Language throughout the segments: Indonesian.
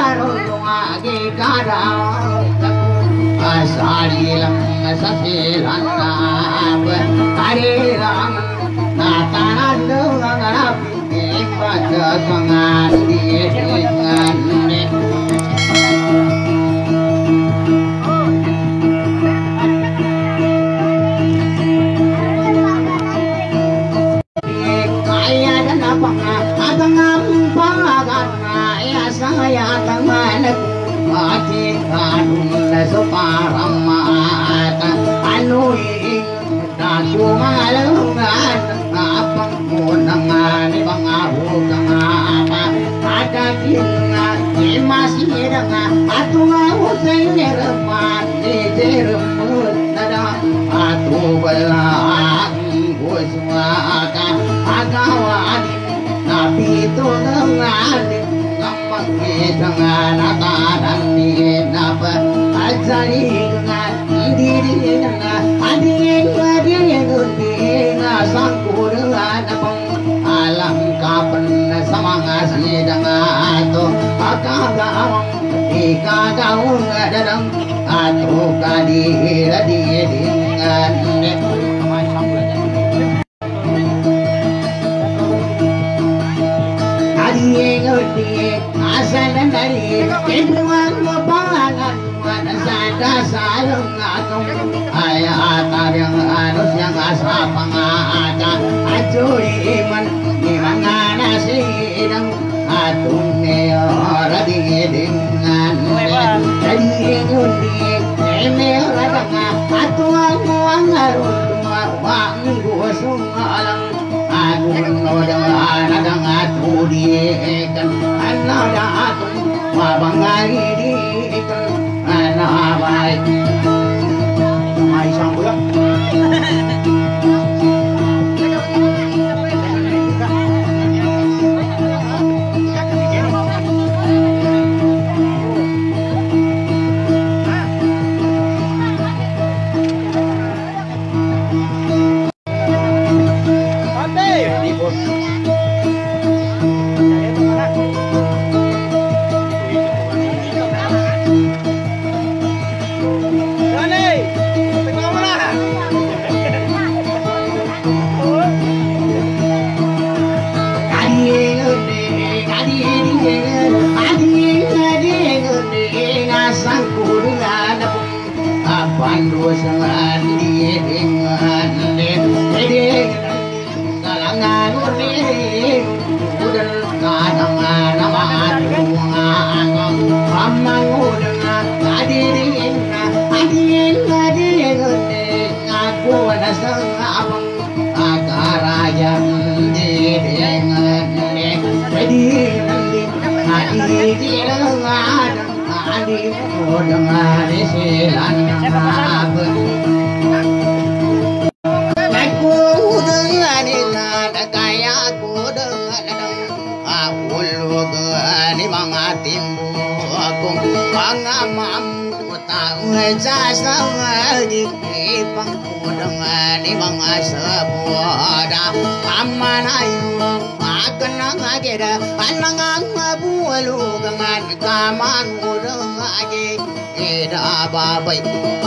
lagi kadang asalilang sasilan na karilang natanan ng napiging pagkakangan diingan saya tangan hati kanun separamata anu daku malungan apang kunangan pangahugang apa ada kinga masih dengan atu usai nerman diremut nada atu belang uswaka agawan tapi itu dengan dengan akanan ni napa ajari dengan diri dengan adik dengan sangku dengan alam kapan semangat si dengan tu akagawang ikagawang dadang atau kadir dengan asalan dari keduan mapangan sada salong atong ayat yang harus yang asa pangata acuri iman di mana nasidang atung neora dengan dari ngundi neora dengan atuang muangarut wang gosong alang agung nodang adang atudiekan anada atung mabangari diikan anabai mai sambulan pandu sangan di dengan kalangan urni udan kadang nama tuang amang udan adirin aku nasang abang akarayan di dengan adi dengan silan aku dengan nada kaya aku dengan awul gani mangatimbu aku pangamam tahu jasa di pangku dengan mga sebuah amanayu akan ngagera anang bulu dengan kaman udang age eda babai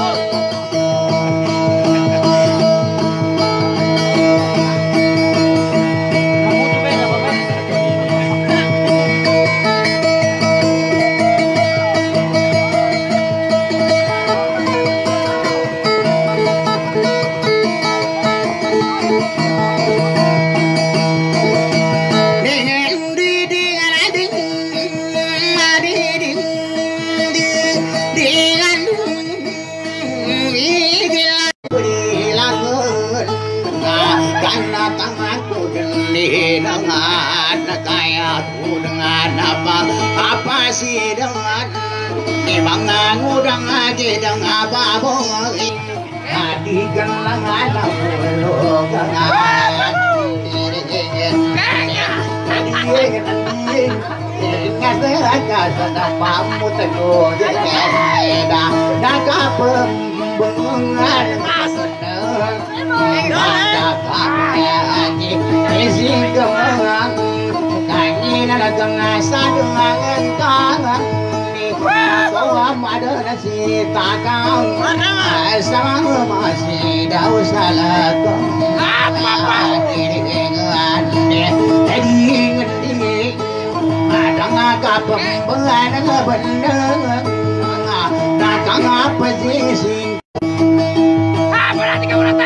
apa sih dengan memang ngudang aja dengan babong hati gelangan aku gangan ngasih sudah pamu teguh dah naga pembungan ada kakek aji isi gelang kangen ada tengah sadungan kangen Kau ada nasi takang sama masih dah salah kau diringan jadi ngerti ada ngakak pembelan bener takang apa sih berarti kau rata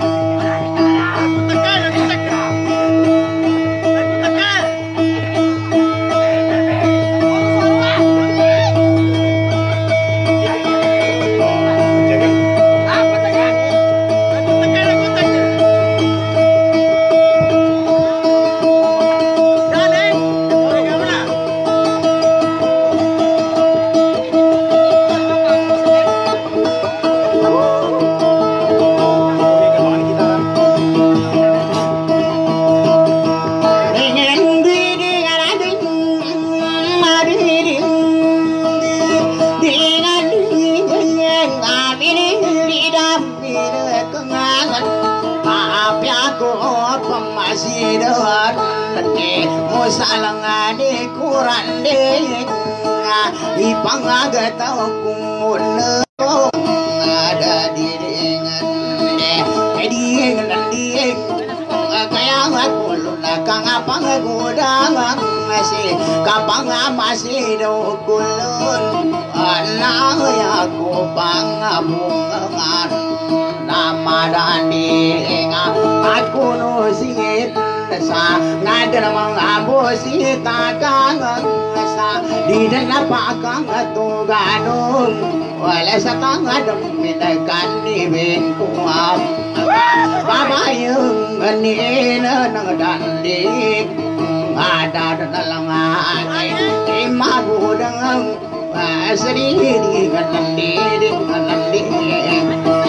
salangane kurande ipangagataw kumuno ada diringan diringan diring kaya kulun kang pangagudang masih kapang masih do kulun ana aku pangabungan nama dani aku nusit sa ngada mga bosi takang sa di na pakang tuganong wala sa tangadong minakan ni bengkuam babayang ganina ng dandik ada na lang ay magudang sarili ganandiring ganandiring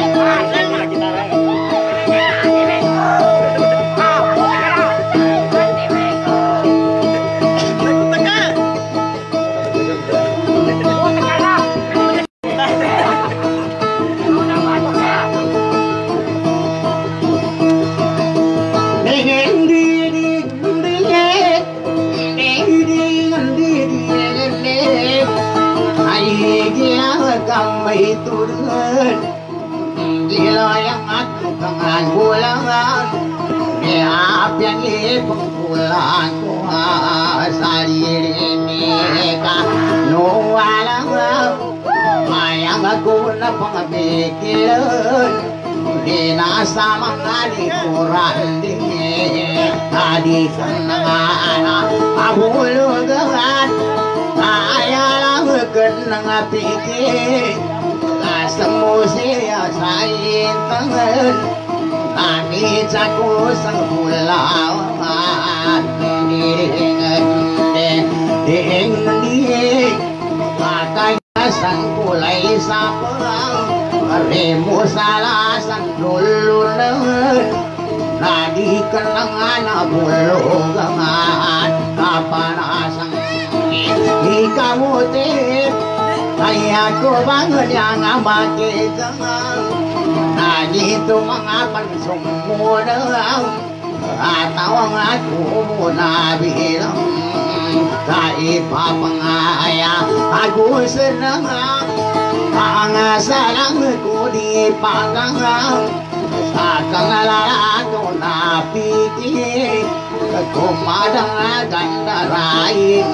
may turun gila yang aku kangen bulangan diapyan ipang bulan ko sarili ka no walang mayang ako na pangabikilan di nasa mga likuran din tadi ka na nga abulugan kaya lang ka na nga pikir Semu siya sa intangan Nakit ako sa kulawan Diringan Diring Kakayasang kulay sa perang Remo sa lasang lulunan Nadi ka na nga nabulugan Kapanasang ikamutin Kaya ko bangon yang makita Nandito mga pansong mo na Atawang ako muna bilang Kaipapangaya Ako sa nga Pangasalang ko di pagkangang Sa kangalalaan ko napiti Kumadang gandarain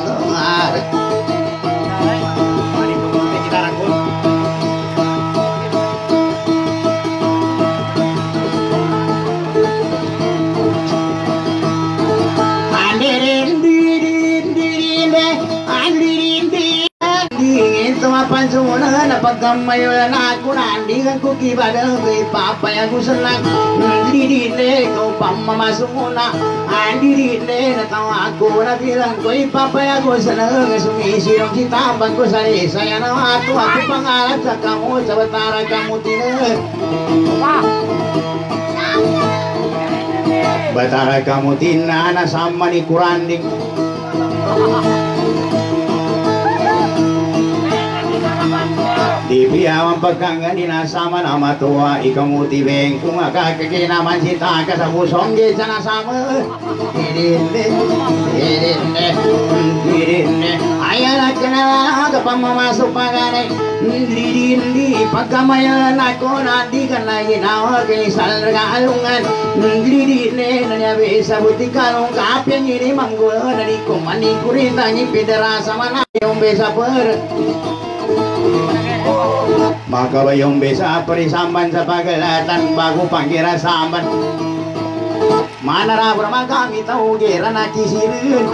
Pansunan na pagkamayo na ako nandigan ko kibadang kay papaya ko senang Didile ko pamamasuna Didile na tawa ako na bilang ko papaya ko senang Sumisirong si tabang ko sa saya na ako pangarap sa kamu sa batara kamu tinan Batara kamu tinan na sama ni kuranding Di piyawang pagkanggan dinasama na matua ikamutibeng kung akakakinaman si taka sa busong di sana sama Dirinde Dirinde Dirinde Ayan at ka na pamamasok pagani Didi pagkamayan ako nanti kan lagi nawa kay salga alungan Didi nanya bisa buti kalung kapyan ini manggul dari kumani kurita ni pedera sama na yung bisa per maka ba yung bisa perisamban sa pagalatan bago pangira samban mana ra brahma kami tahu gira na kisirin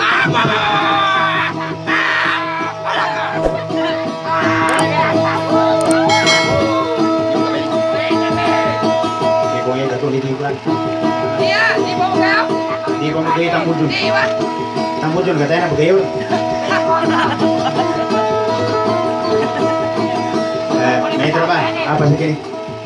Iya, di bawah kau. Di bawah kau tambujun. Iya. Tambujun katanya begitu. Metro apa? Apa sih ini?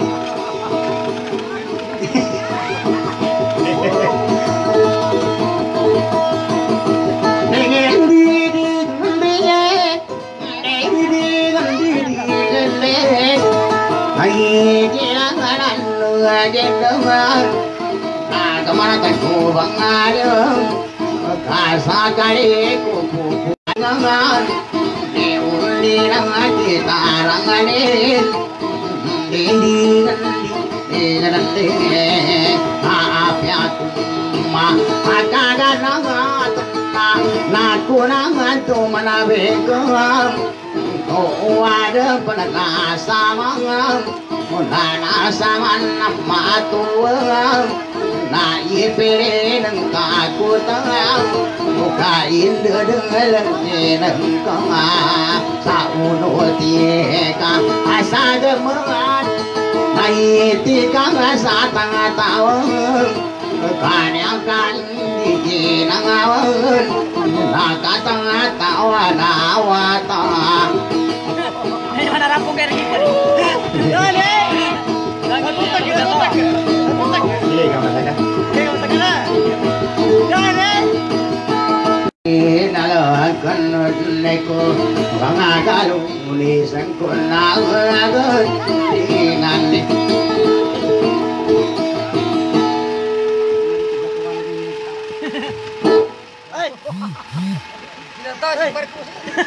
Kemana teku bangayo kasa kali kuku pangangan diuli nang kita ranganin dindi dindi maaf ya kuma akaga nangat naku nangat tu manabekam oh ada penakasa mangam mulana saman matuang na ipere ng kakutang mukain dedeng ng kama sa uno tika asa gemuan na itika sa tangatawang kanyang kandigin ang awan nakatangatawa na awata Ay, manarapong kayo rin. Dali! Nagpuntak yun, nagpuntak. Hindi ka masaka. Hindi ka masaka na. Dali! Inalakan ko mga kalulisan ko na agad tingnan Ay! Sinatay, super ko.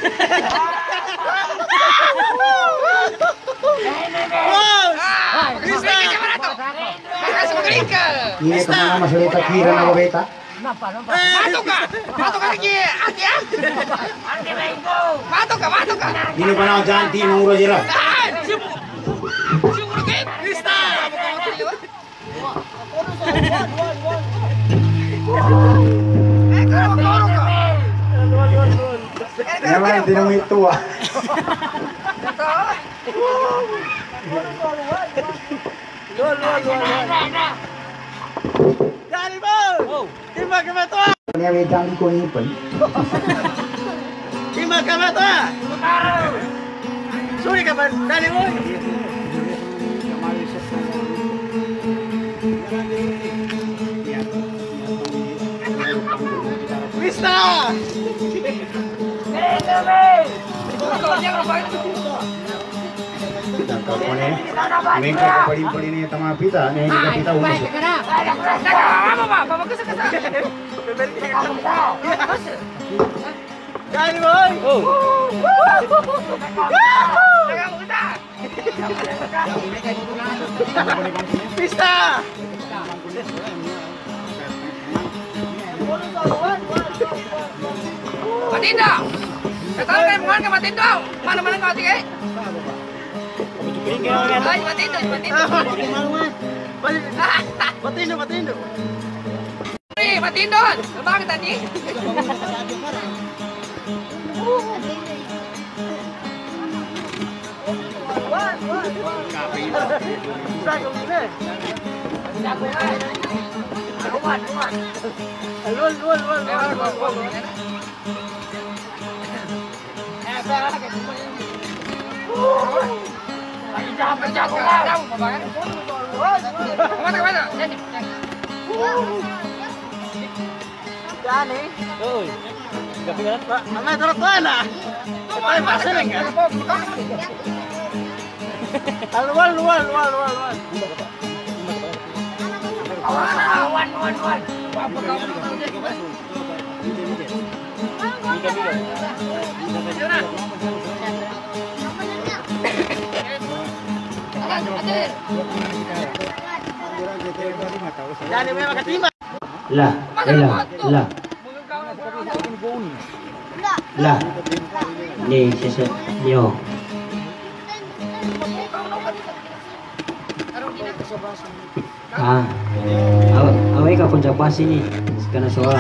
ini kemana mas Leta kira na beta Mato ka! Mato ka lagi! Ati ah! Ati Bengo! Mato ka! Mato ka! ini panau janti nunggu jira Siguro kayo! Krista! Karo ka! naman tinong ito ah Dali mo! Timba ka ba ito? niya may janti ko ipon Timba ka ba ito? Suri ka ba? Dali mo! Krista! Mengko ko pali-pali ni tama pita, ni kita pita umus. Dali mo! Krista! Matindo! Katawa kayo mga ka matindo! Mana-mana ka matigay? Ay, matindo! Matindo! Matindo! Matindo! Hey, matindo! Bakit tadi? Jadi memang ketimba. Lah, lah. Lah. Ni sesat nyo. Awak ka pun siapa sini? Karena soal.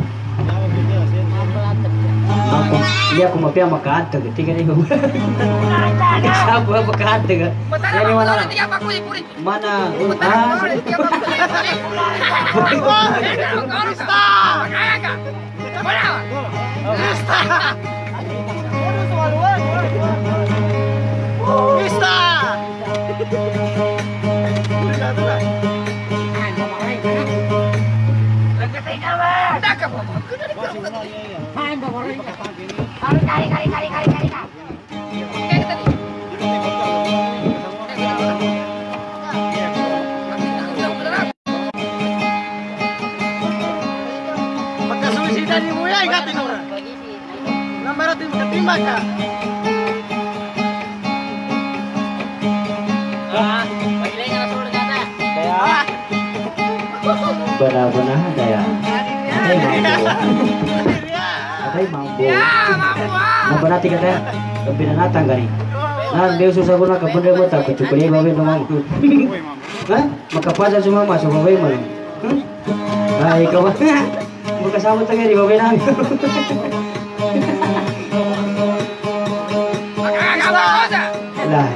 Dia aku mau pilih makan tu, ketika ni. Siapa makan tu? Jadi mana? Mana? Benar-benar daya. Ada mampu. Nah berarti kata kebina natang kali. Nah dia susah guna kebun dia tak kecuali bawa rumah. Hah? Maka pasal semua masuk bawa mana? Nah ikaw buka sama tengah di bawa nang. Lah.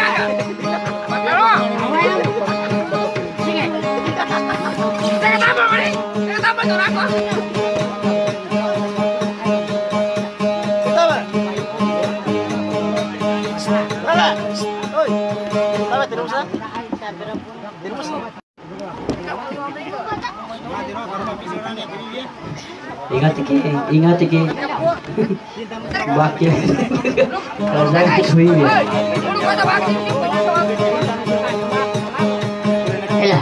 Ingat iki. Bakya. Kalau saya kuy. Elah.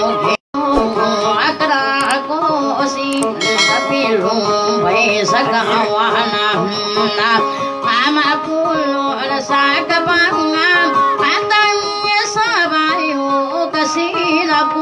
Saka mama pulo sa kapangan atang sabayo kasila ko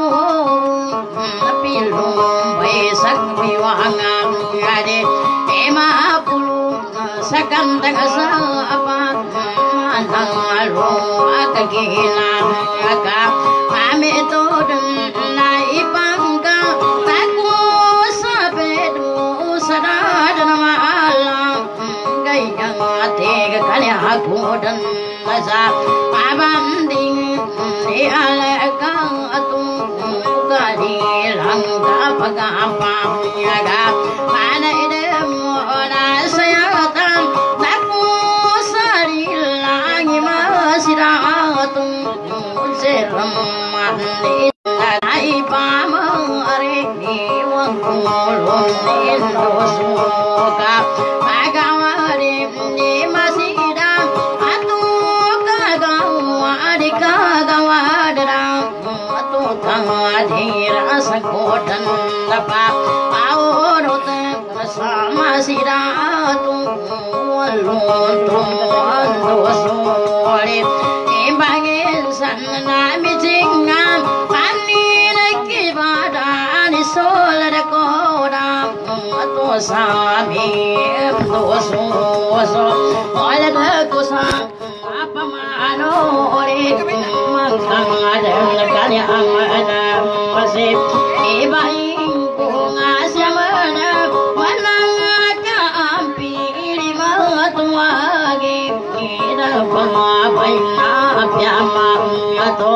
napilong besak miwangan ade ema pulo sa kantang sa apat manang alo akagilan aka ame to na ipangka tako sa bedo sadad na maalam gayang ate kali aku dan masa abanding di alaga atung kali langka pagapam yaga mana ide mona sayatan tako sarilangi masiratung seram mandi ai pamare ni wangulun indosuka agawari ni masida atu kagawari kagawadra atu tangadira sakodan lapa aurot sama sida atu walun tundosore imbangin sanna mijingan solar koda to sami to so ola ko sa apa mano ore mangkang ada kali amana masih ibaing ko ngasya mana manang ka ampi lima tuage ida pangapai na pyama to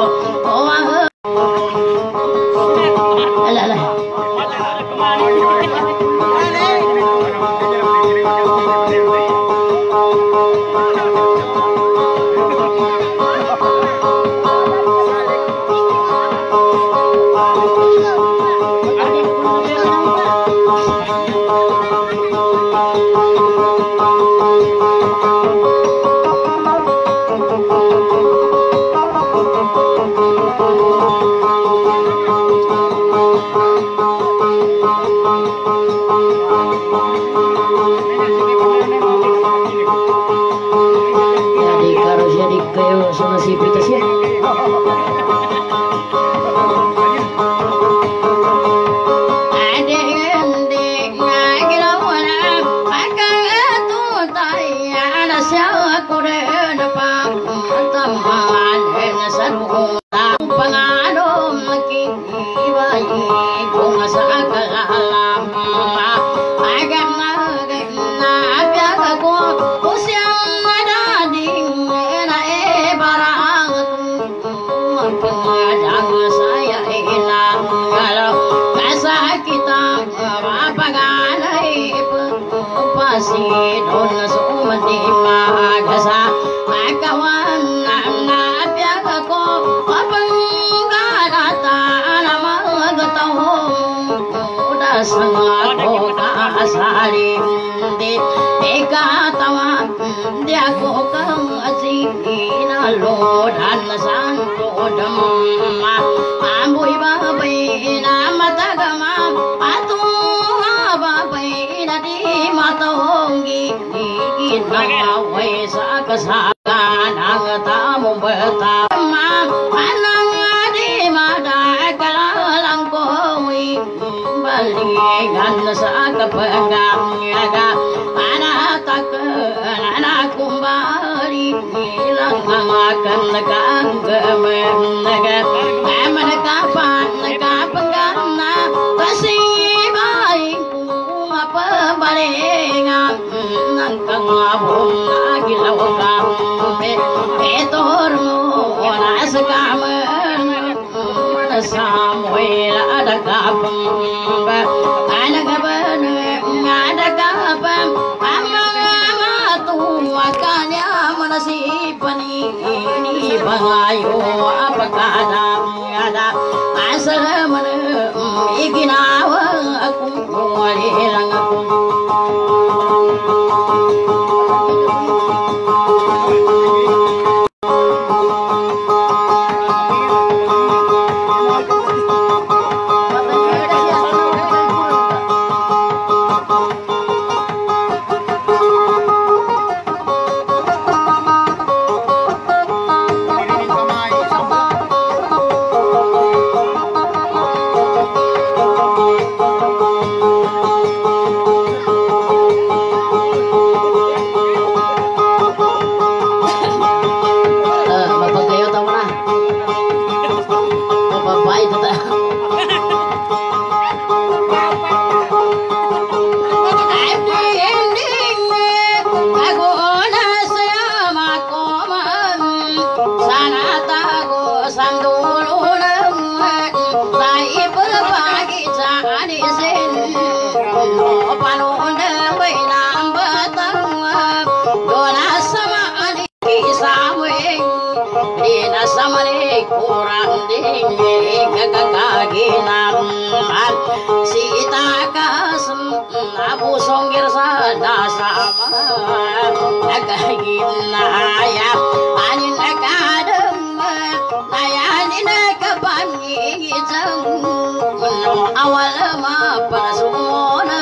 kurang dingin kekaginan sita kasem nabu songgir sada sama kagina ya anin kadem nayanin kapangi jeng awal ma pasumona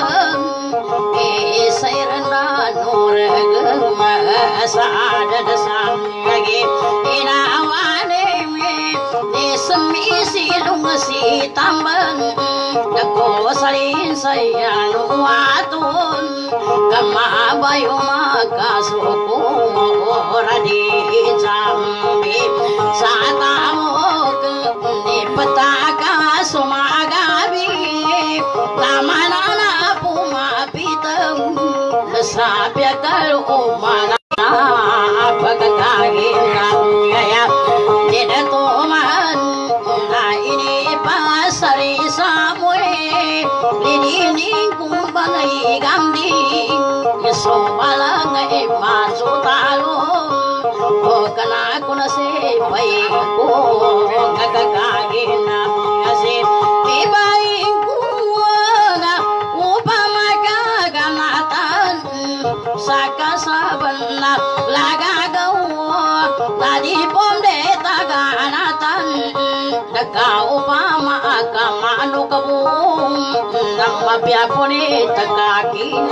isairna nur gema sada dasam lagi ina awane semi silung si tambang dako salin sayanu watun kama bayu makasuku radi jambi satamuk ni petaka sumagabi lamanana puma pitem sabya kalu umana pagkakaginan ya tidak tuman na ini pasari samue linining kumbanay ganding somalang ay matsutalong o kanako na sipay ko kagakaginan kasi ibaing ko na upang makaganatan sa kasaban na lagagawa tadi pom de taganatan nagkaupama ka mano kabung nang mabiaponi tagakin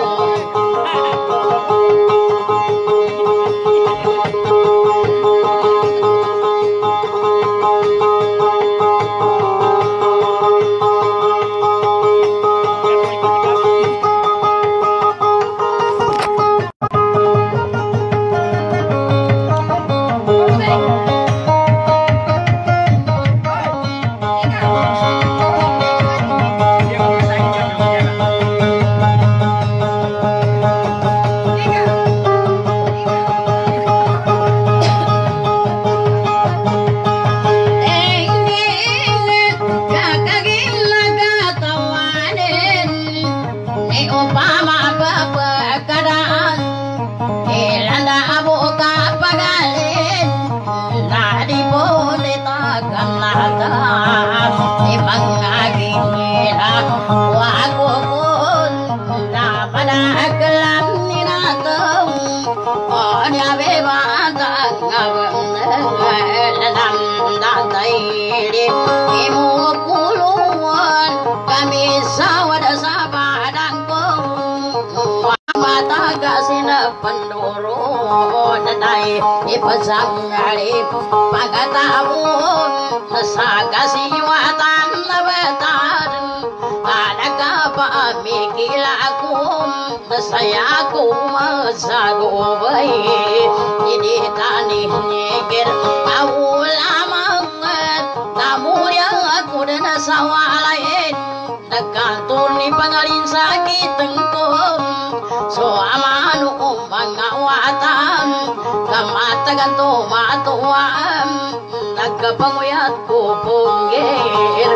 ipasanggali pagkatapon sa kasiwatan na betan alaga pamikil akong nasaya ko masagubay hindi taninigir aulamang namuyang ako na nasawalain nagkantor ni pangalin sakit ko so amano kong mga watan kamatagan to matuwaan nagkapanguyat ko punggir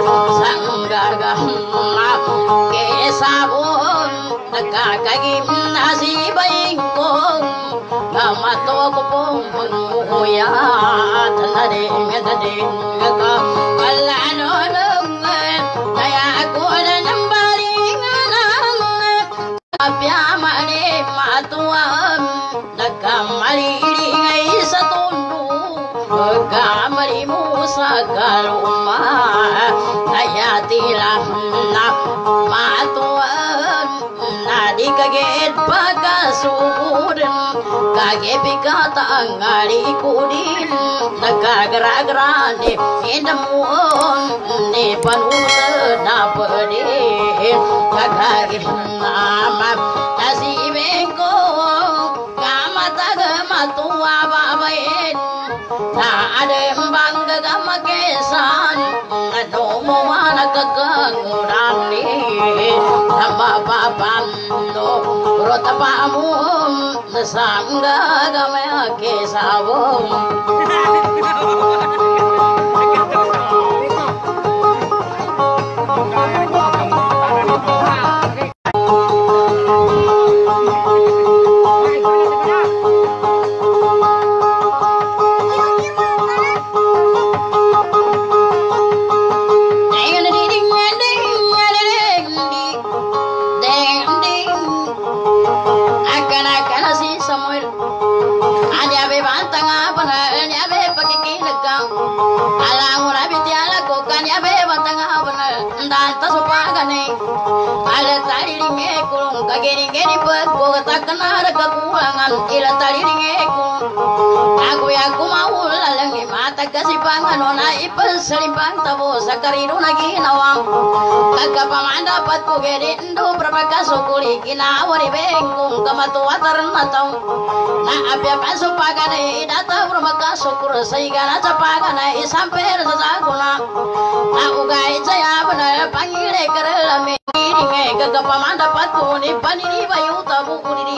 sanggagama kesabon nagkakagim na si baing ko kamato ko pong manguyat na din ka kalano kaya ako na ng balinganan kapyamani matuwaan nagkamaliringay sa tundo nagkamali mo sa kaluma kaya tilang na matuwaan na di kagit pagkasurin kagibigat ang alikunin nagkagaragrani inamuon ni panuta na pwede kagagin naman nasibin ko matuwa babayin na adembang gagamakesan ano mo managkaganguran ni na mapapando rota pa mo nasang gagamakesan Alang rabi tiala ko kanya beba tanga benar ndanta supagane ala tali linge kulung kageni geni pet ko takana kekurangan ila tali linge aku ya aku mau lalangi mata kasipangan ona ipes selimpang tabo sakariru nagi nawang kagak pamanda pat ko geni ndo berapa sukuli kina wari bengkung kamatua ternatau na abya pasupagane data berapa sukur saigana capagana sampai sesaguna na ugai jaya benar panggile kerelame iringe kagak pamanda pat ko ni panini bayu tabu kuni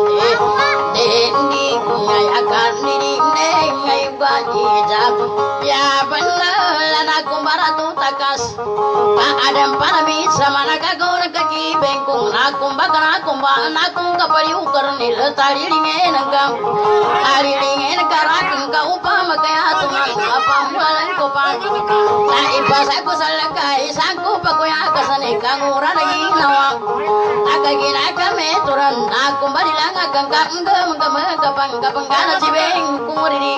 dendi akan diri ngai gaji jam ya benar aku baratu takas tak ada parami sama naga gor kaki bengkung aku kapaliu kernil tali ringe nangam tali ringe nagarak ka upama kaya tuman apa mulan ko pa na ibasa ko salakai sangko pa ko ya kasane kangura lagi nawa nakagina kami turan aku balilang agang kapang kana cibeng kumuri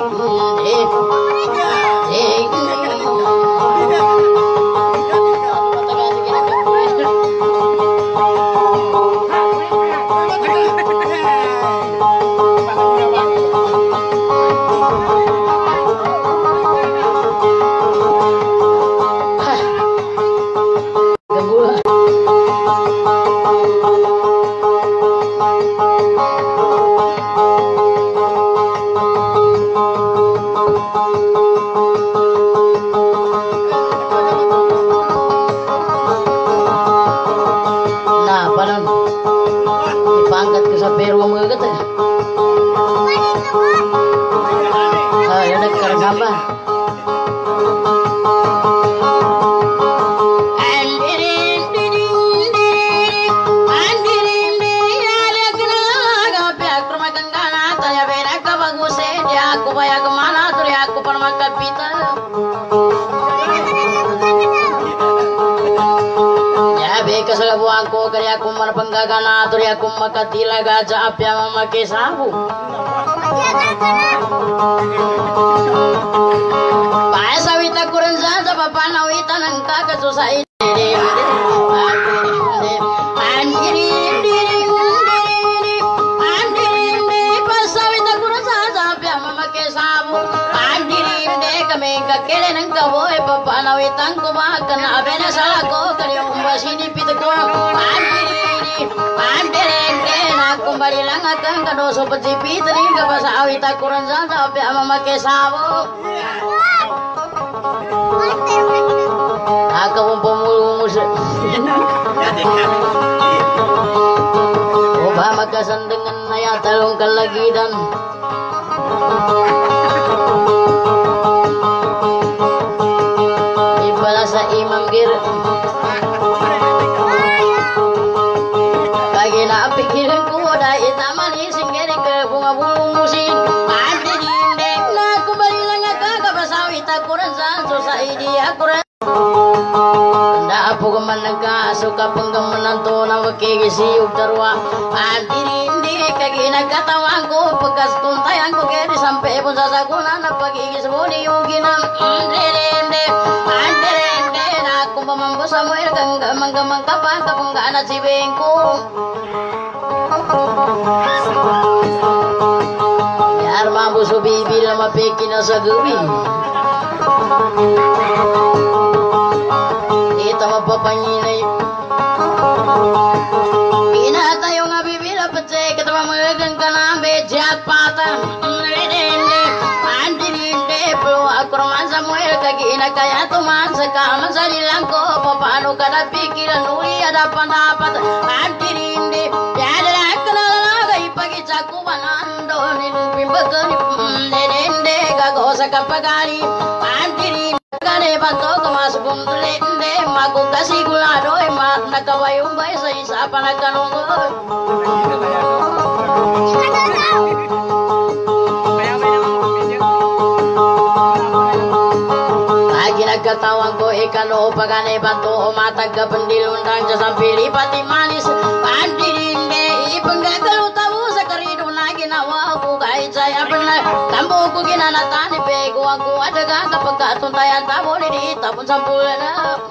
aku kaya aku marpanggagana turi aku makatila gaja apya mamake sabu paesa wita kurenza sa papana wita nang kakasusai kakele nang kaboy papana witang kumakan abena salako kali umbasini pitko Andiri na kumbali lang akang kadoso pacipit ring kabasa awita kuranza sa api amamake sabo akawang pamulungus oba magkasandengan na yatalong kalagidan sa imam gir bagi na pikiran ko dahil tamani singgeri ke bunga bumusin andi dindek na kumbali lang agkakapasawi takuran sa society akuran anda po kaman nagkaso kapang kamanan to na makikisiyog tarwa andi dindek kagi nagkatawang ko pagkas tuntayan ko kaya sampai pun sasagunan na pagkikismuni yung ginam pamambo Samuel gamang kapan kapunggaan at si Bengko biar mambo so bibil mapiki na sa gabi dito mapapanginay pinatayo nga bibila petse katama magagang ka na bejat patan Kurman Samuel kagina kaya tuman sa kaman sa nilang ko paano ka na pikiran uli ada pandapat antirindi yadala ka na lagay pagitsa kumanando nilupimbagan nilende gago sa kapagani antirindi kane bato kamasugong tulende magugkasigulado nakawayumbay sa isa panagkanunggol nagkatawang ko ikano pagane banto o matag kapandilundang sa sampili pati manis pandirinde ipanggagalo tabo sa karido na ginawa ko kahit saya benar tambo ko ginanatani pe ko aku ada kapag katuntayan tamo ni tapon sampulan na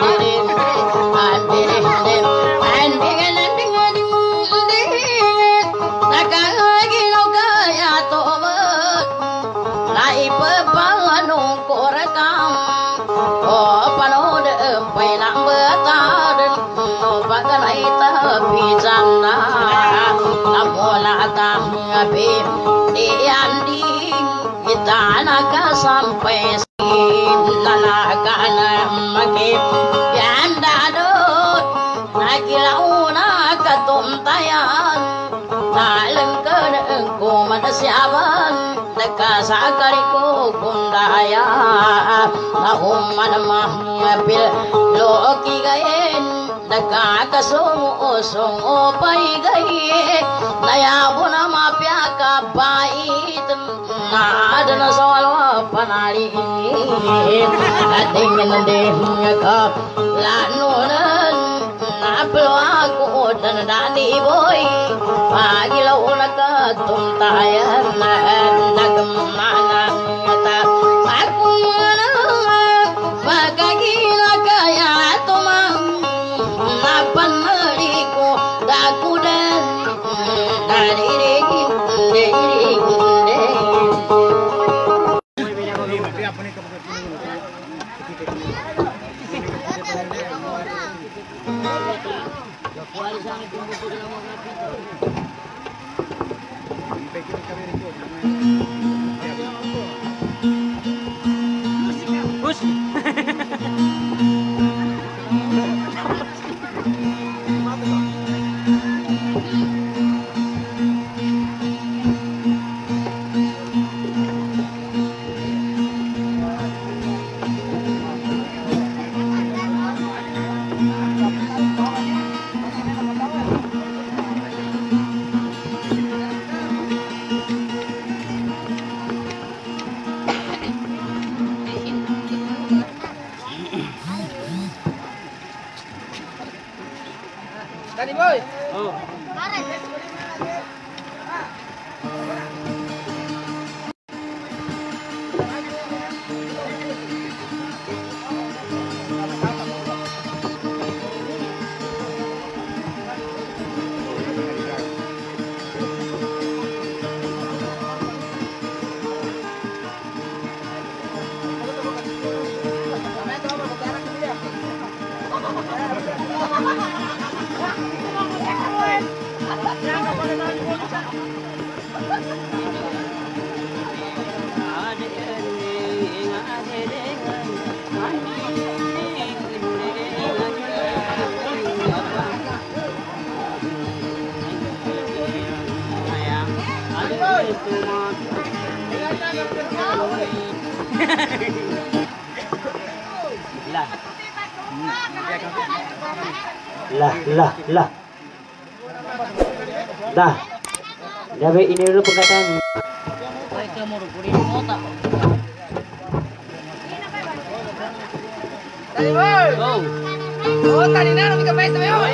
kita naga sampai nanaga makin yanda dot nagilauna katuntayan taleng ko manasyawan nakasakari ko kundaya na umman mahapil loki gayen nakakasong-usong paigay nayabo na mapya kabait ada na sawalo panali ating nandeng ka lanunan napelo ako dan dani boy pagilaw na katuntayan nagmana ta ako na magagina kaya tumang napanali ko dakudan daririg Tadi boy. Oh. Lah. Dah. Dapat ini dulu perkataan. Baik kamu rukurin kota. Tadi boy. Oh, tadi na kami kamay sa iyo.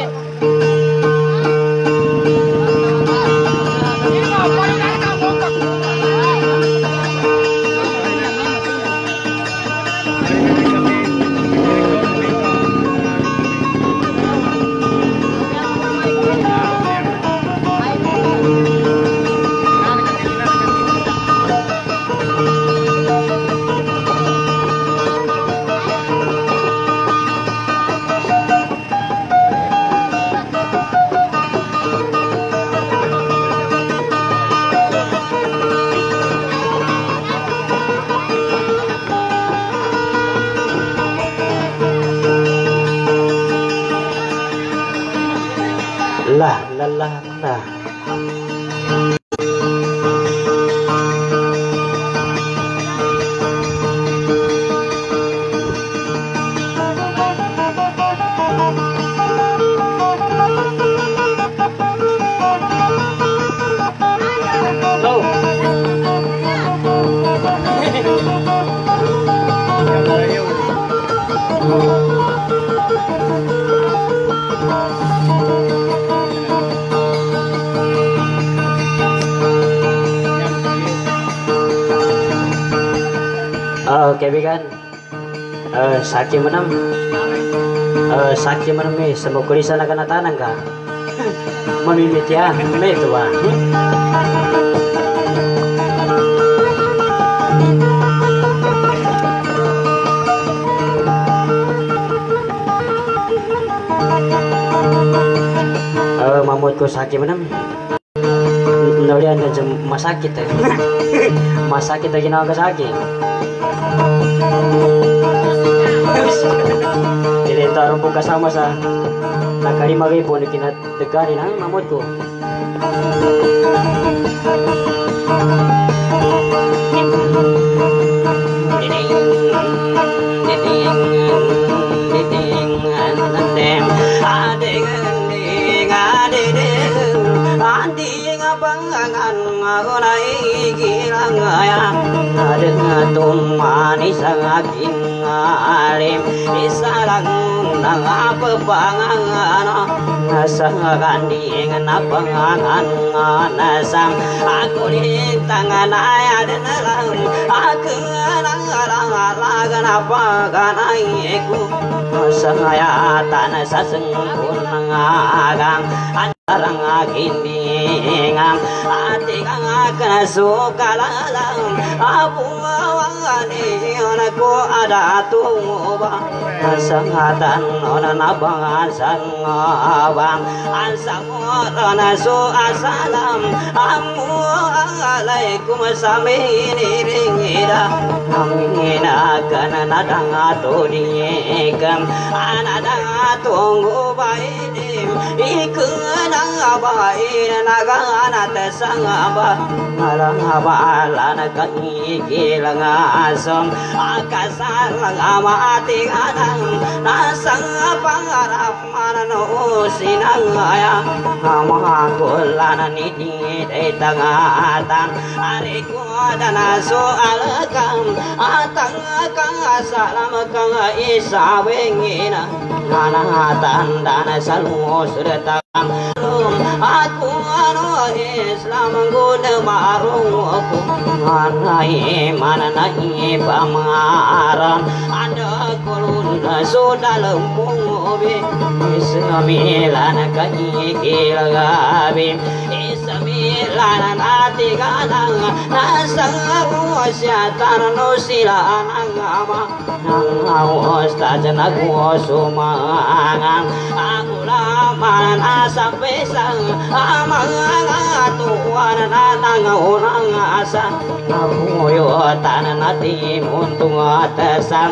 Lah. kaibigan. Sakit menam. Sakit menam ni semua kulisan akan tanang ka. Mamimit ya, itu ba. Mamut ko sakit menam. Naulian dan masakit eh. Masakit lagi nak sakit. Jadi taruh buka sama sa. Nak 5,000 nak kena tegarin ang mamut ko. Dengan manis aking alim isarang nang apapangan nasang kandingan apangan nasang aku di tangan ayah dan lang aku nang apagan ayahku saya tanah sasengkun agang antarang aking bingang hati kang akan suka lalang abu awangani anakku ada tuba sangatan onan abang sangabang ansamorana su asalam assalamualaikum saminiringida amina kana nadang atodiyekam anadang atunggu baidim ikunang abain nagana tesangaba marang abalan kangigilang asom akasalang amati kadang nasang pangarap manano sinangaya amakulan niti tangatang ariku dana soalakam atang kang asalam kang isawengina nanatan dana salu surata aku anu Islam guna marung aku manai mana nai pamaran ada kulun sudah lempung obi Ismilan kai kilagabi Ismilan ati kadang nasang syaitan no sila nangama nang ustaz nagu sumangang aku laman sampai sang amang tuan nang orang asa aku yo tanah nati muntung atasam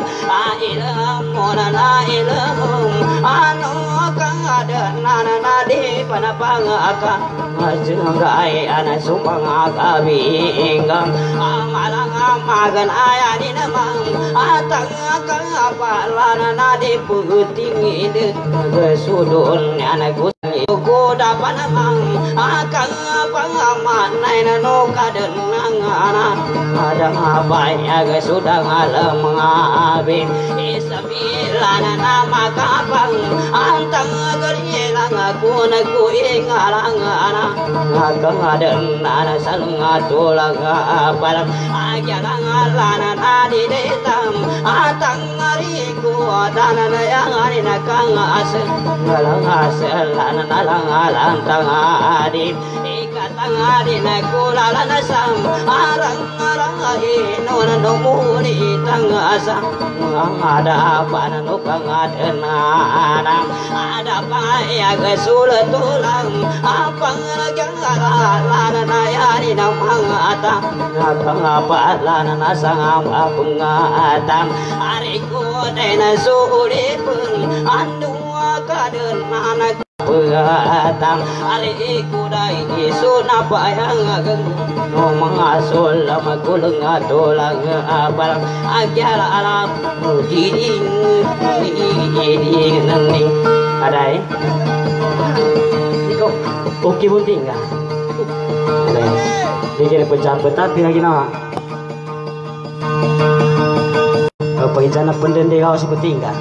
ilmu na ilmu anu kang ada nana nadi panapang aka majenggai ana sumpang akabi inggang amalang amagan aya di namang atang kang apalan nadi puting ide gesudun anak ko dapat namang akang pangaman na no kadenang ana ada abay aga sudah ngalam ngabin isamilan nama kapang antang galilang aku naku ingalang ana akang aden ana salung atulang apalam agyalang alana nadi detam atang ariku dana yang ari nakang asel ngalang asel lana nalang alang tangadin tangadin aku lalana sam arang inon nomuni tangasa ada apa nukang adenanam ada paya gesul tulang apa ngajang lana nayari namang ata ngakang apa lana nasang pengatam ariku dena suulipun andu kaden anak Pegatang ari kudai isu napa yang ageng no mangasul lama kuleng atolang abal ajar alam diding neng adai iko oke bunting ka dikira pejabat tapi lagi nama penjana pendende kau seperti enggak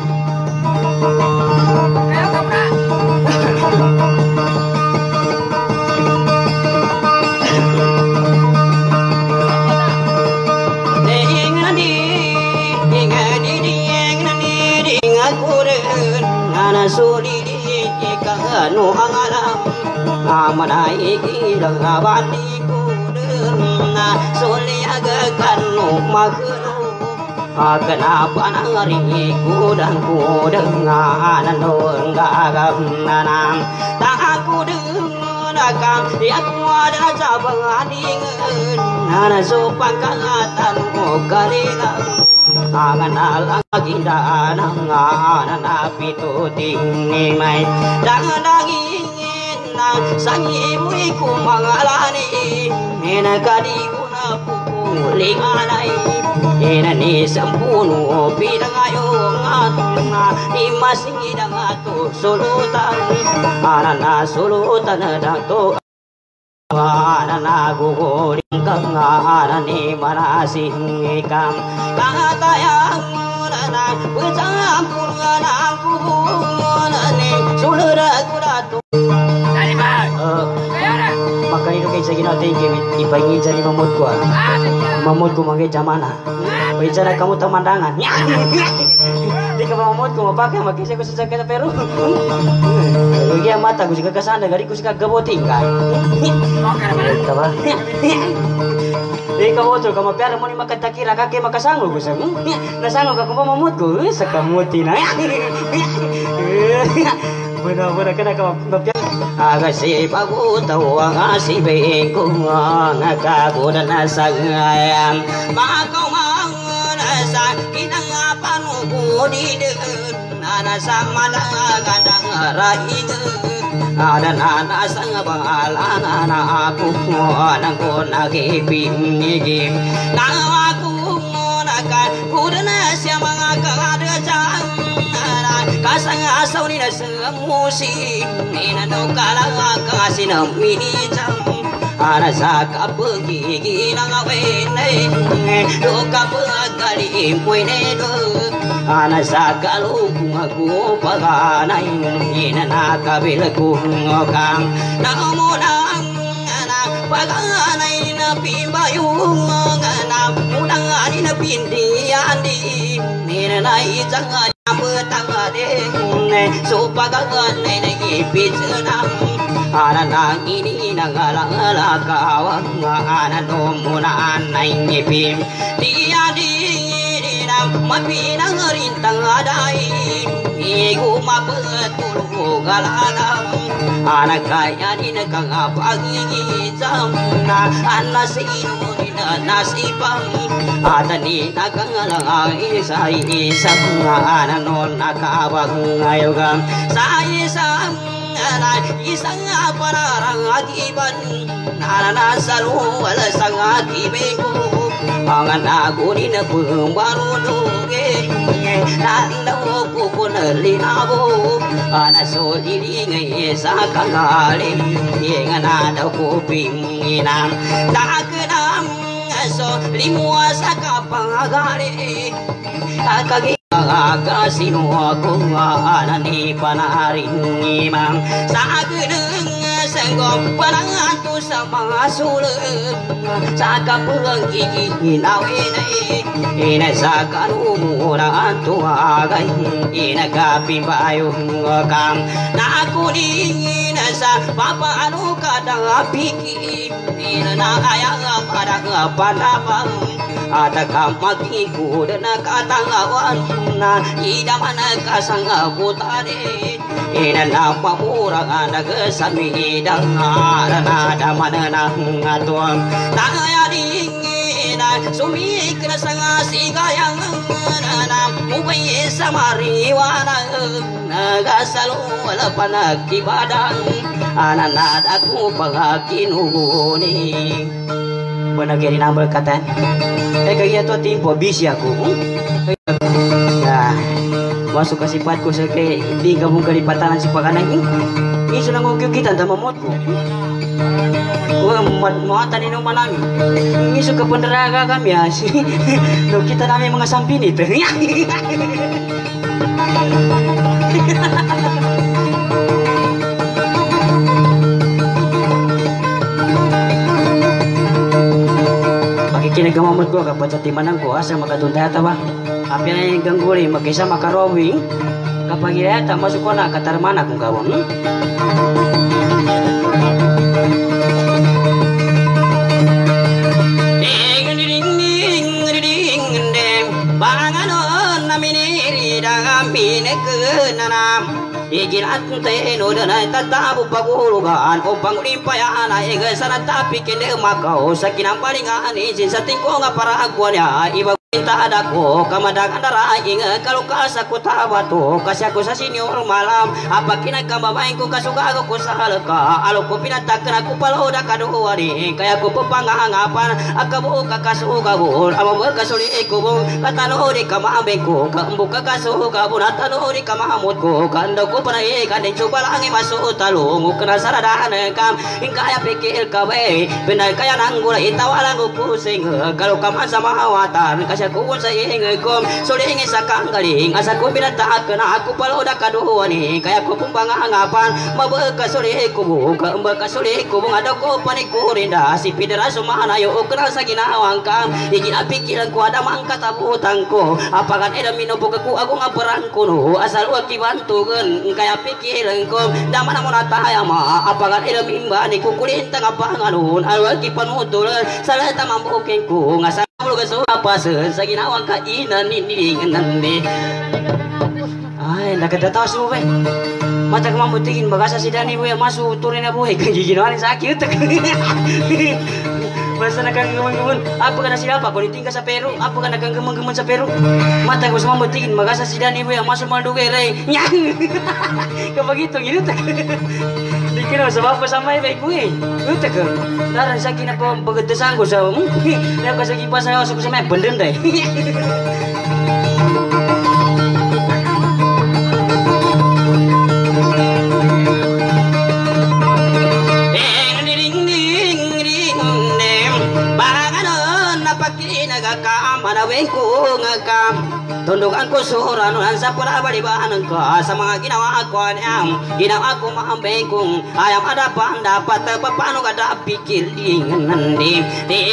kuren ana suli di kanu angalam amanai kirang abadi kuren na suli aga kanu makhlu kenapa nari kudang anano enggak nanam tak aku dengarkan ya ku ada cabang adingen ana sopan kangatan mokalila angan lagi danang ana pituting ni mai dangin sangi mui ku mangalani ena kadi una puling anai ena ni sempunu pidangayo ngatna ni masing dangatu sulutan anana sulutan dato anana guguring kang anani marasing ikam kangatayang nana becampur nganang kubunane sulura kuratu Dari bang. Kaya maka itu kayak segini nanti ibangi jadi mamutku mamutku manggil jamana bicara kamu temandangan di kamar mamutku mau pakai makin saya susah kata peru dia mata aku suka kesana gari aku suka geboting kan apa di kamu tuh kamu piara mau makan takira kakek makan sanggup gue sang nasanggup aku mau mamutku sekamutin benar-benar kena kamu agasi bagu tahu agasi bengku ngakaku dan nasangayam makau manganasa kinang apa nuku di deken nana sama kadang raih ada nana sang bangalan anak aku nangku nagiping ngigim nang aku nakan kudana siapa ngakak ada jang kasang asaw ni na semusi ina no kalang kasi na minijam ana sa kapagigi ng awenay do kapagali impuine do ana sa kalukung ako paganay ina nakabil kung okang namunang ana paganay na pimbayong ana munang ani na pindiyan di ina na isang betangade supagangan nai picenam ana nang ini nangala kawan ana nomunan nai ngipim dia dinam mapinang rintang adai igu mabetul galanam ana kaya ni nakang pagi jam ana sinu nasibang atani nakangalang isay isang ana non nakabang ayogam sa isang isang panarang akiban nanasalu wala sang akibeko ang nagunin na pumbaruduge nandaw ko kunalinabo anasolilingay sa kangaling nga nadaw ko pinginang takanang so limua sa kapangagali kakagikasino ako anani panaring imang sa akinang senggong pananganto sa mga sulang sa kapulang iginawinay ina sa kanumurang tuwagay inagapimbayong kang nakunin sa papaano kadang pikin ina na ayang parang panabang at magigod na katangawan na idaman kasangabutari inanapamurang nagasamidang aranadaman ng atuang tangayaring sumik na sa sigayang mupay sa mariwana nagasalo wala pa nagkibadang ananad ako pagakinuguni Bonagiri nambal kata kaya to timpo bisi aku nah masuk ke sifatku sekali di kamu kalipatan si pakanan ini sudah ngukil kita sama motku mau tadi nung manang ini suka penderaga kami ya sih lo kita namanya mengasampin itu kinagamamot ko kapag sa timanang ko asa makatuntay atawa apyan ay gangguri magkisa makarowing kapag ilata masuk ko na katarmana kung gawon. Banganon na miniri da minekenana Iginat te no danay tatabu pagulugan upang ulimpayan ay sana tapi kinde makau sakinang palingan izin sa tingko nga para agwan ya iba Minta adaku kamadangan darah ingat kalau kasaku tabatu kasyaku sa senior malam apa kina kamabain ko kasuga ako sahalaka alo ko pinatakan aku paloda kaduwari kaya ko papangangapan akabu kakasuga bun amo berkasuli ko bun katano di kamabeng ko kambuka kasuga bun atano di kamamut ko kando ko panay kandeng coba langi masuk talung kena saradahan kam kaya pikir kawe benar kaya nanggula itawalan ko pusing kalau kaman sama hawatan aku sa ingegom suling sa kanggaling asa ko binataak na ako paloda kaduwani kaya ko pumpangangapan mabeka suli ko buka mbaka suli ko ada ko panikurinda si pideraso mahanayo ukra sa ginawang kam iginapikiran ko ada mangkatabutan ko apakan eda minupo ko ako nga peran ko no asal waki bantugan kaya pikiran ko daman mo nataya ma apakan eda mimbani ko kulinta nga panganon alwaki panutulan salata mambukin ko nga Kalau kesu apa sa ginawang kainan ni nandi. Ay, nakadataw si Uwe. Mata kamamutingin bagasa si Dani Buya masuk turin na buhay kang giginawan sakit. Basta nagkanggaman-gaman. Apa ka na sila pa? Kuliting ka sa Peru. Apa ka nagkanggaman-gaman sa Peru? Mata ko sa mamutingin bagasa si Dani Buya masuk maldugay ray. Nyang! Kapag ito, ginutak. Di ka naman sa bapa sa may baik gue. Ginutak ka. Daran sa akin ako pagkatasan ko sa nakasagi pa sa ako sa may benden day. Manawin ko ngakam tundukan ko suranuhan sa pulabalibanan ko sa mga ginawa ko niyam ginawa ko maambeng kong ayam ada pa dapat paano ka dapikil ingandi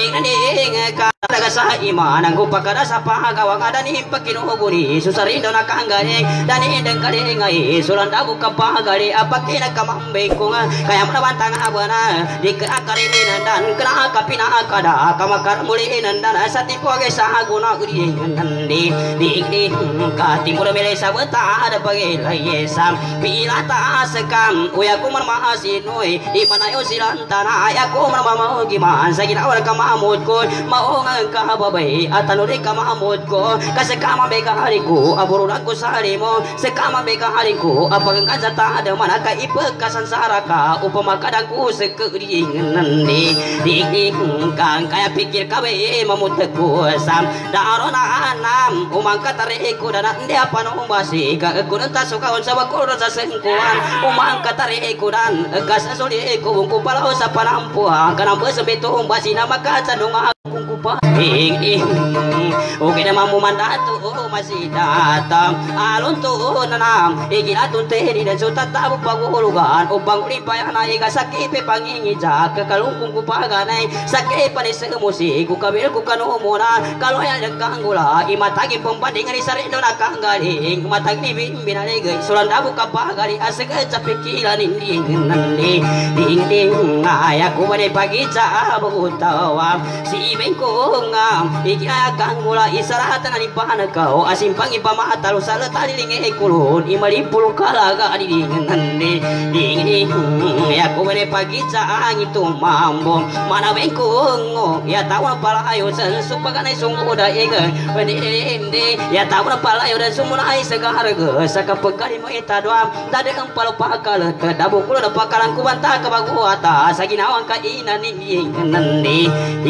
ka talaga sa imanan ko pagkada sa pagawang ada ni pakinuguri susarindo na kaanggaling dani indang kalingay sulanda ko kapagali apakin kamambeng ko nga kaya manabantang abana di kakarininan dan kinakapinakada kamakaramulinan dan sa tipo sa aguna uri nandi di katimur mele sabata ada pagilay sam pila ta sekam uya ko marmahasin oy di manayo silantana ay ako marmamagiman sa ginawa kamamot ko mao nga kababay at anuri kamamot ko kasi kamabay kahari ko aburunan ko sa hari mo sa kamabay kahari ko apagangkan sa tada manaka ipagkasansara ka upamakadang ko sa kuring nandi di kang kaya pikir kabe mamutag ko sam daro na anam umangkat tari ko na hindi apa no umbasi kagunan taso kaon sa wakuro sa sengkuan umangkat tari ko dan kasasuli ko bungku palaw sa panampuhan kanang basa beto umbasi na makatsanong akong kupa okay naman mumandato masih datang alon to nanam iginatun teri dan sutat tabu pagulugan upang ulipayan na igasakipe pangingijak kakalungkong kupaganay sakit pa ni sa musik kukabil kukanumuna kalau yang nagkanggula imatagi pembandingan ni sarino nakanggaling matag ni binaligay sulanda buka pagali asagad sa pikilan hindi nandi ding ngaya ko ba pagi sa butawa si ibeng ko nga ikinakangula isaratan ni panakaw asimpang ipamatalo sa taliling kulon imalipul kalaga ding nandi ding ya ko ba pagi sa ang ito mambo manaweng ko ya tawa pala ayo sa supaganay sungguda igan hindi ya tawa pala ayo dan sumuna ay sa kaharga sa kapagkali mo itadwa dada ang palapakal kadabo ko na pakalang kubanta kabaguata sa ginawang kainan ni nandi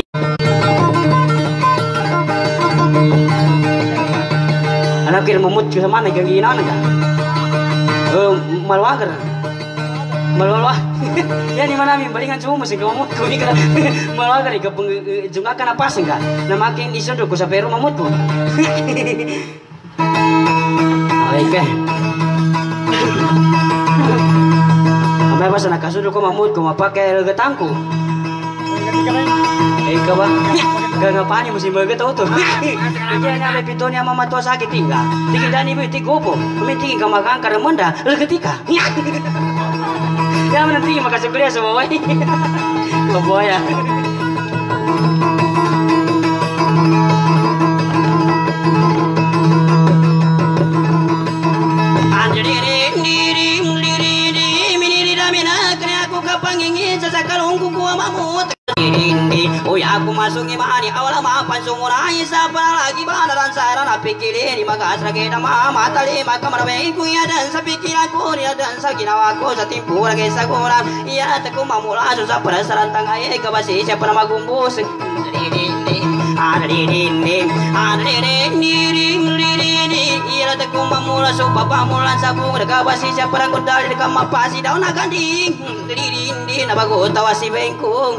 anak kira memut ke mana gagina naga malwagar malwalwa ya di mana min balingan cuma masih mamut ko ikra malwagar ka jungakan apa sih enggak na makin isondo ko sa pero mamut ko oke amay basa nakasundo ko mamut ko mapakai gatangko Ikaw ba? Gagapani mo si Merga tau tu. Kaya na may pito niya mama tua sakit tinggal. Tingin dani mo itigopo. Kumitingin ka makangkar manda. Legetika. Ya nanti makasih kuliah semua. Kebuaya. Oh ya aku masuk imani awal mapan sungurai siapa lagi banaran sarana pikirin di magasra kita mama tali maka maraweku ya dan sapikiran aku ya dan sakinawaku satimpu lagi sakuran iya teku mamula susah penasaran tangai kebasi siapa nama gumbus iya teku mamula supa pamulan sabung dekat basi siapa ragu dari dekat mapasi daun aganding di nabago tawasi bengkung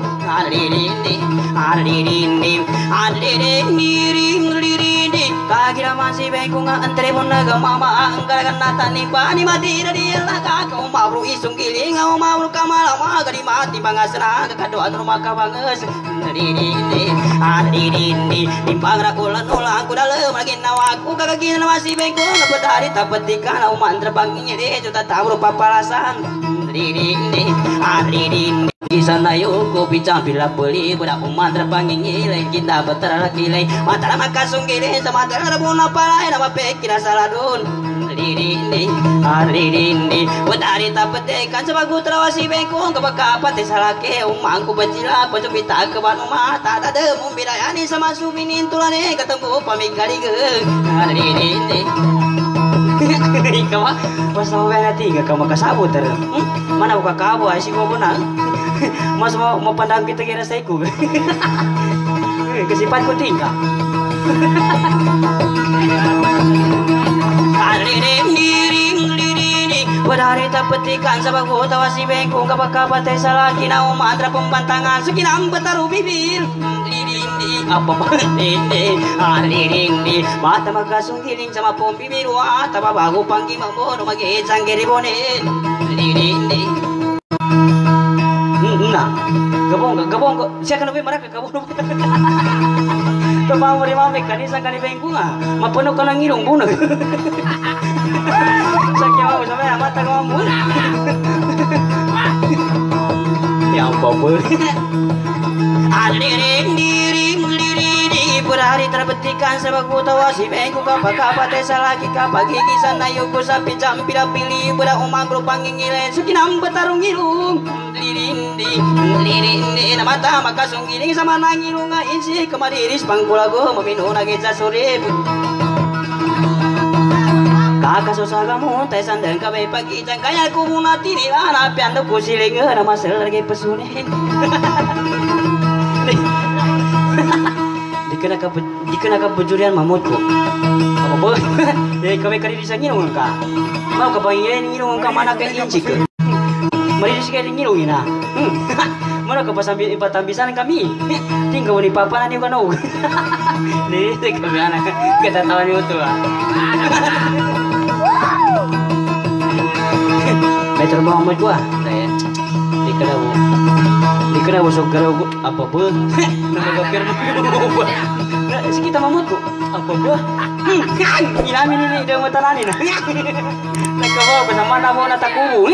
kagira masih bengkung antri pun naga mama angkar kena tani pani mati dari laga kau mau isung giling kau mau kamala magari mati bangasna kado anu maka banges timbang rakulan ulang ku dalem lagi nawaku kagina masih bengkung bedari tapetikan au mantra bangnya deh juta tahu papalasan di sana yuk kopi campila beli budak umat terpanggil kita beter lagi mata maka sunggiri sama terbun apa lain nama pikir saladun Betari tak petikan sebagus terawasi bengkung kebakapat salake umangku bejila pecupita keban mata tak ada mumbidayani sama subinin tulane ketemu pamikali ge ikaw mas mau berarti gak kamu kasabut ter mana buka kabu asyik mau benar mas mau pandang kita kira saiku kesipanku tinggal Badari tak petikan sabago tawasi bengkung kapakapat salah kinau mantra pembantangan sekinam betaru bibir apa di mata makasung giling sama pom bibir wa tapa bagu panggi mambono magi sanggeri bonen nah gabong siya kan mereka gabong Kepamuri mami kanisa kani bengkunga mapuno ka ng ilong buno sakya mo sampai mata ka mo ya ampun Berhari terbetikan sebagu tawasi bengku kapag lagi kapag gigisan na yugo sa pijam pilih budak umak lupang ngingilin sukinam betarung ilung lirindi na mata makasung giling sama nangilung nga insi kamadiris pangkulago mamino na gitsa surip kakasusaga mo tay sandang kabay pag-itang kaya kumuna tinila na piando kusiling na masal lagi pesunin Dikena ka bujurian mamutku. Apa boleh? Ya kami kali bisa ngirung ka. Mau ka pangin ngirung ka mana ka incik. Mari disikay ngirung ina. Mana ka pasambi ipatambisan kami. Tinggal ni papa nani ka no. Ni kami anak kita tahu ni utuh. Betul banget gua. Saya dikena busuk garau apa bu nama gapir si kita mamutku apa bu inamin ini dia matanani nah nakabawa bersama namo na takubu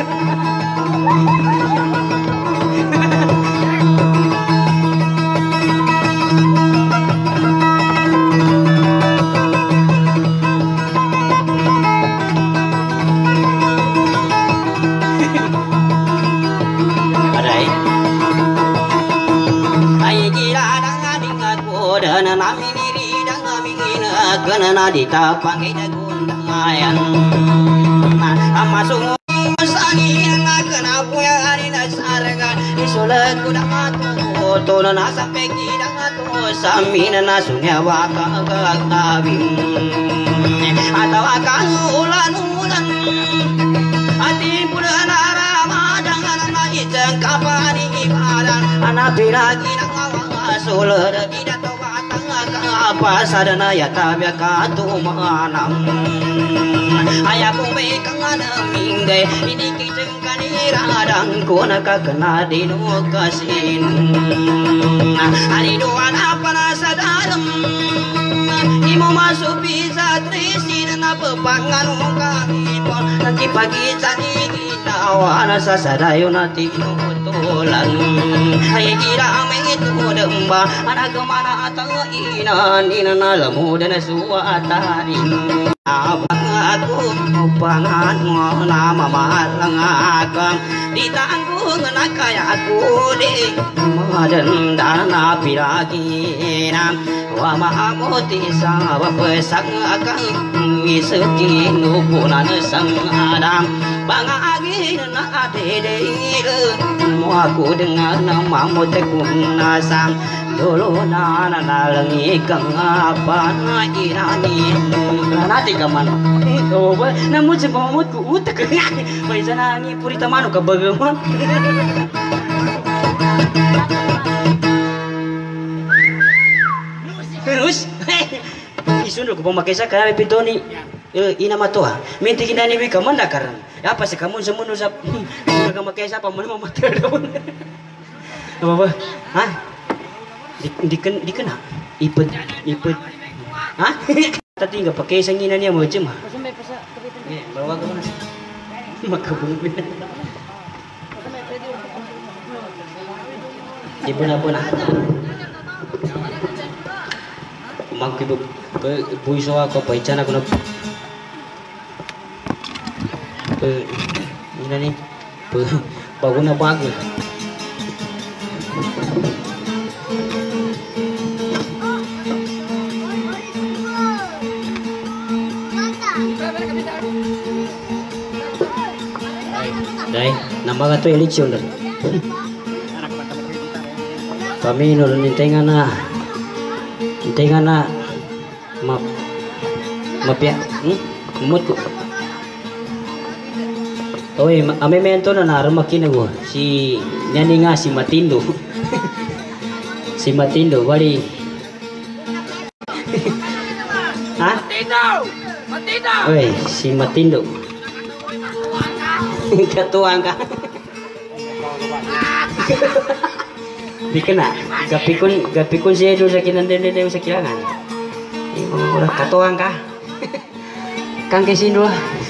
Karena ditapak kita gundayan masuk sani kena punya hari nasarga isola kuda matu tono nasa peki dangatu samina nasunya waka gagabim atau akan ulan hati purana ramadhan na ijang kapani ibadan anak biragi nang solar tidak apa sadana ya tabya katu manam ayaku bekang ana mingga bagai ini kicengkani radang ko nakakena di nukasin hari doan apa nasa dalam imo masuk bisa trisin na pepangan kami pon nanti pagi tadi kita wana sasadayo nanti nutulan ay kira mengitu demba anak kemana atau ina lamu dan suatari aku pangan nama malang akam ditanggung nak kaya aku deh madan dana piraginan wa mahamuti sawa pesang akang iseki nupunan sang adam bangagi na ade mau aku dengar nama motekun nasang dulu nana nalangi kang apa na irani nanti kaman oh namun sebamut ku utak paisa nangi purita manu ka bagaimana terus isundo ko pemakai sa kaya pitoni ina matoa minti kinani wi kaman dakaran apa sih kamu semuno sa ka makai sa paman mamatay daw apa ha dikena ipet hah tadi nggak pakai sanginan ya mau cuma bawa ke mana makabungin di puna magkibu buiso ako pa icana ko na ina ni bago na bago Dai, nama tu election dah. Kami nurun intengan na, mapya, mut ko. Oi, ame mento na naramakin ako si nyani nga si Matindo. Si Matindo, wali. Ha? Matindo. Oi, si Matindo. Katuang ka. Di kena. Gapikun siya doon sa kinandende sa kilangan. Katuang ka. Kang kesindo.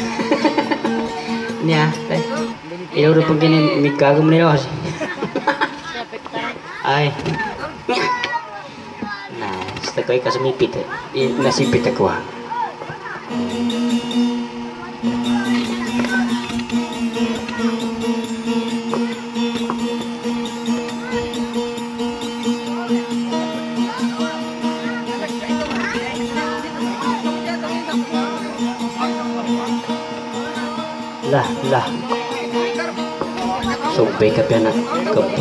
Niya. Iyo udah pagkinin mikagam nila kasi. Ay. Nah, sita ko ay kasamipit. Nasipit ako ha. Lah sobek ka piana kepo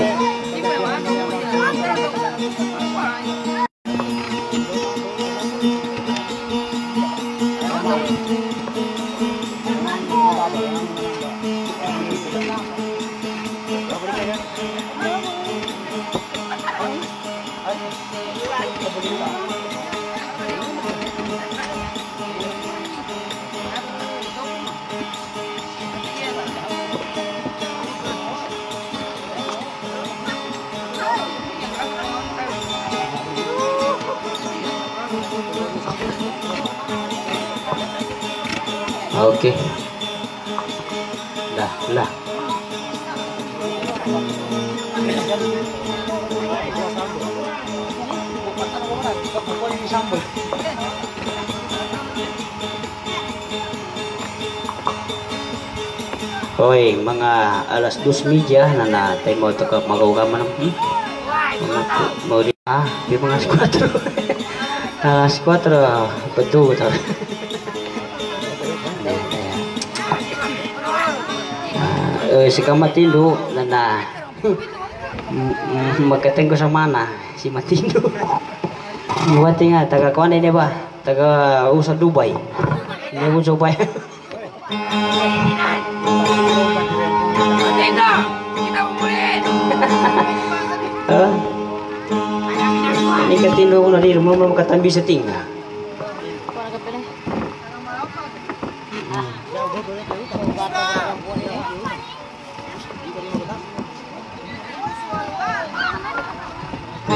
Oke. Lah. Hoy, mga alas 2:30 na tayo mo ito ka magawa mau di di mga 4 alas 4 betul si Matindo na magkateng ko sa mana si Matindo buwati nga taga kuan ini ba taga usa Dubai ini pun Dubai Kita umulit. Ini Katindo ko na di rumah mo makatambi sa tinga.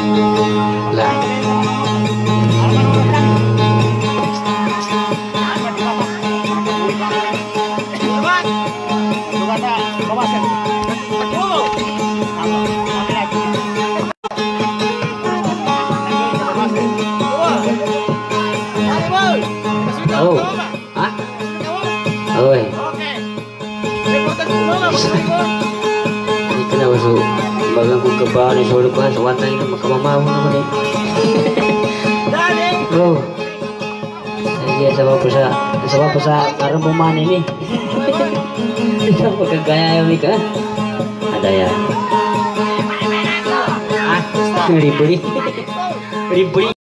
Lah. Oh, hah? Oi. Ini kenapa su? Bagang ku ke bawah ni suruh kau sewatang itu maka mau nama ni. Oh. Iya sebab pasal karena pemain ini. Kenapa kegaya yang nikah? Ada ya. Ah, ribut.